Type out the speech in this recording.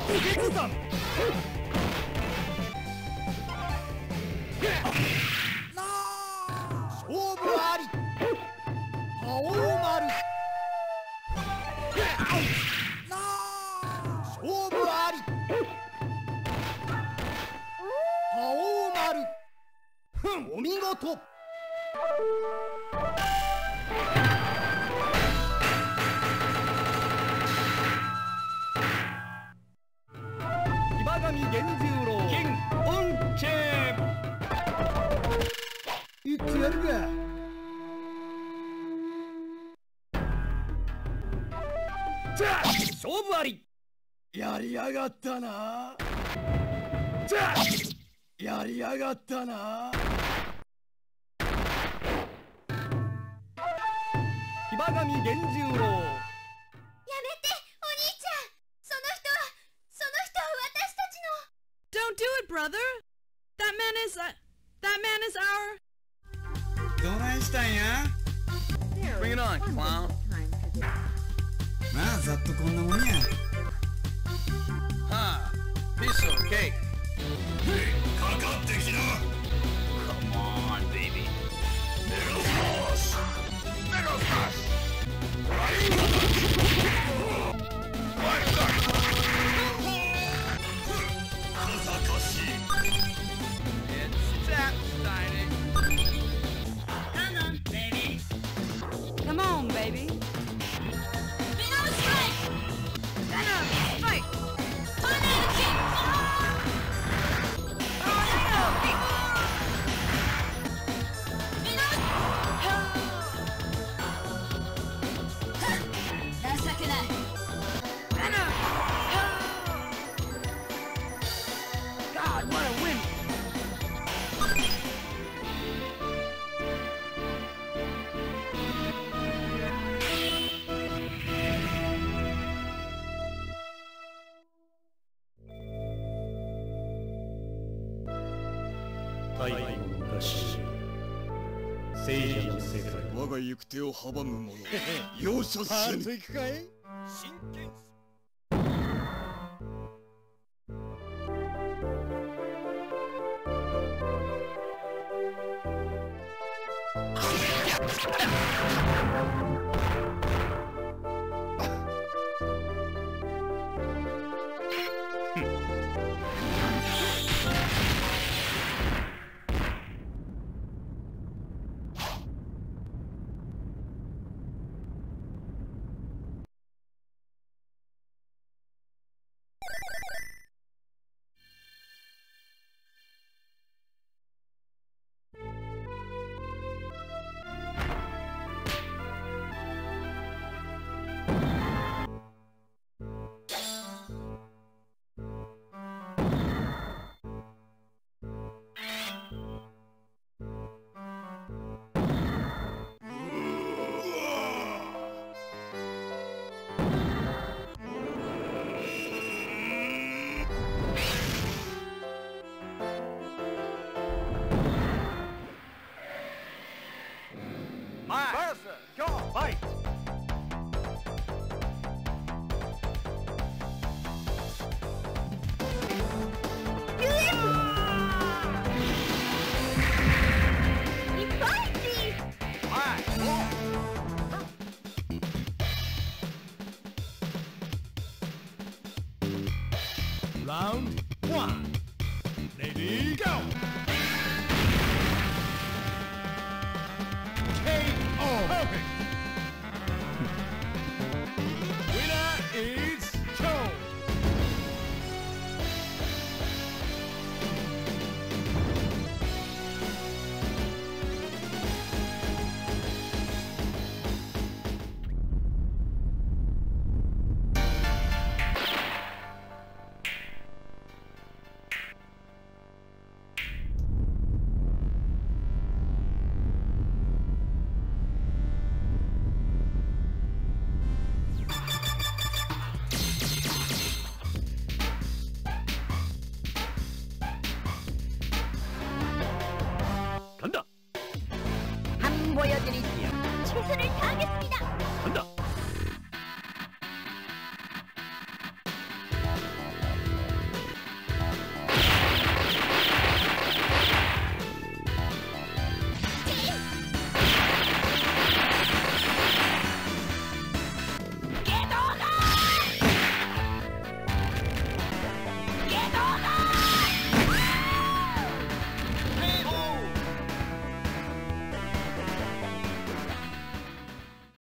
決断。勝負あり。覇王丸。勝負あり。覇王丸。お見事。上源十郎金運チェーいってやるか。じゃあ勝負あり。やりやがったな。じゃあやりやがったな。岩上源十郎。 Don't do it, brother. That man is our. どないしたんや？ Bring it on, clown. まあざっとこんなもんや。 はあ、piece of cake. かかってきな。 Come on, baby. Megaforce. Megaforce. It's tap starting. Come on, baby. Venom strike! Venom, fight! Tornado kick! Tornado kick! Venom! 情けない。 Venom! God, what a win! 太古の昔、聖者の世界。 我が行く手を阻む者容赦せぬ。 行くかい？真剣。Fight! Round one. Ready, go!